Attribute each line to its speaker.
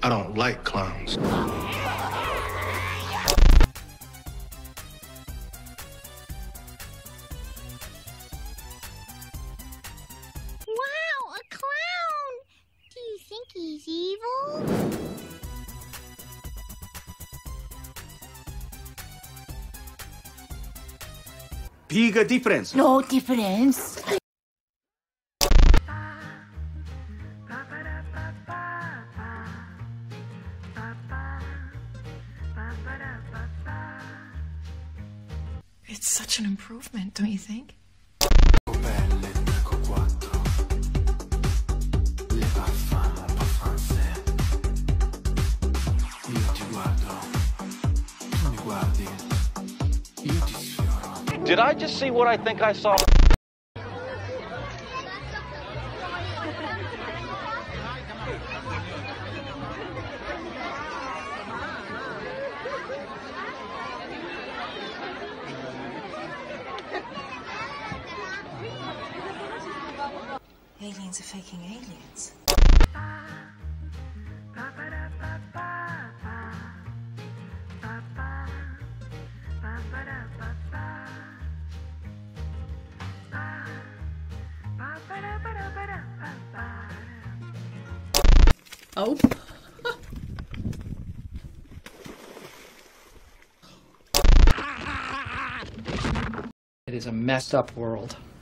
Speaker 1: I don't like clowns.
Speaker 2: Wow, a clown! Do you think he's evil?
Speaker 3: Big difference.
Speaker 4: No difference.
Speaker 5: It's such an improvement, don't you think?
Speaker 6: Did I just see what I think I saw?
Speaker 5: Aliens are faking aliens.
Speaker 7: Oh.
Speaker 8: It is a messed up world.